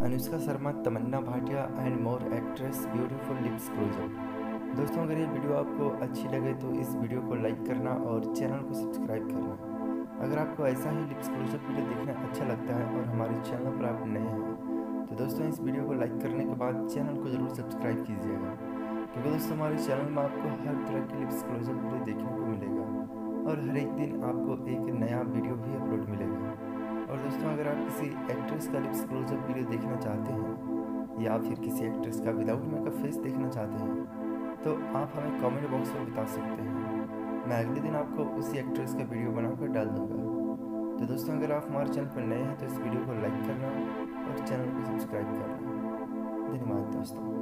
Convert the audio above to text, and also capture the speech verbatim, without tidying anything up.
Anushka Sharma, Tamannaah Bhatia and more actress beautiful lips closeup. दोस्तों, अगर ये वीडियो आपको अच्छी लगे तो इस वीडियो को लाइक करना और चैनल को सब्सक्राइब करना। अगर आपको ऐसा ही लिप्स क्लोजअप वीडियो देखना अच्छा लगता है और हमारे चैनल पर आप नए हैं तो दोस्तों इस वीडियो को लाइक करने के बाद चैनल को ज़रूर सब्सक्राइब कीजिएगा, क्योंकि दोस्तों हमारे चैनल में आपको हर तरह की लिप्स क्लोजअप वीडियो देखने को मिलेगा और हर एक दिन आपको एक नया वीडियो भी अपलोड मिलेगा। और दोस्तों, अगर आप किसी एक्ट्रेस का लिप्स क्लोजअप वीडियो देखना चाहते हैं या फिर किसी एक्ट्रेस का विदाउट मेकअप फेस देखना चाहते हैं तो आप हमें कमेंट बॉक्स में बता सकते हैं। मैं अगले दिन आपको उसी एक्ट्रेस का वीडियो बनाकर डाल दूँगा। तो दोस्तों, अगर आप हमारे चैनल पर नए हैं तो इस वीडियो को लाइक करना और चैनल को सब्सक्राइब करना। धन्यवाद दोस्तों।